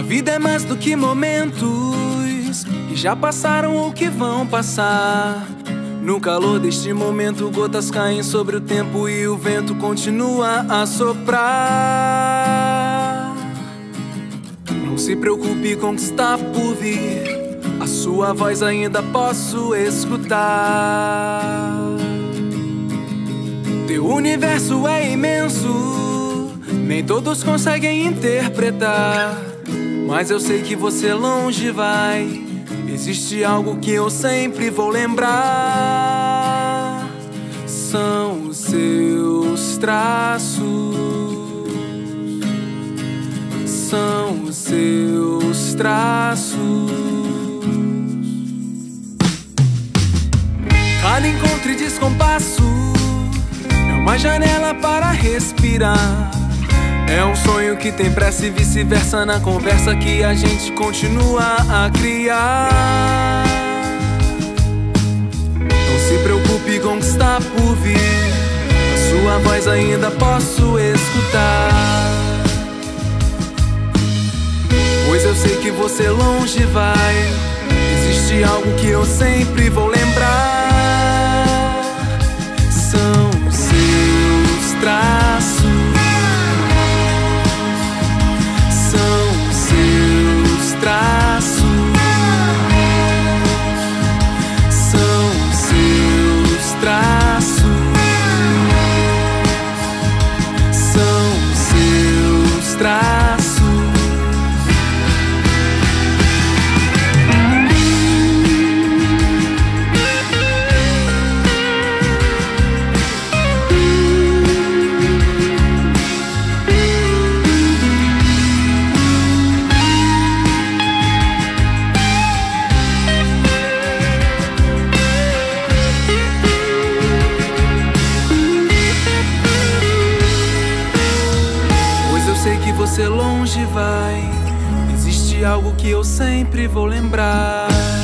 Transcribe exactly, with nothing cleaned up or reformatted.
vida é mais do que momentos que já passaram ou que vão passar. No calor deste momento, gotas caem sobre o tempo e o vento continua a soprar. Não se preocupe com o que está por vir, a sua voz ainda posso escutar. Teu universo é imenso, nem todos conseguem interpretar, mas eu sei que você longe vai. Existe algo que eu sempre vou lembrar. São os seus traços, são os seus traços. Cada encontro e descompasso é uma janela para respirar. É um sonho que tem pressa e vice-versa na conversa que a gente continua a criar. Não se preocupe com o que está por vir, a sua voz ainda posso escutar. Pois eu sei que você longe vai. Existe algo que eu sempre vou lembrar. São os seus traços, você longe vai. Existe algo que eu sempre vou lembrar.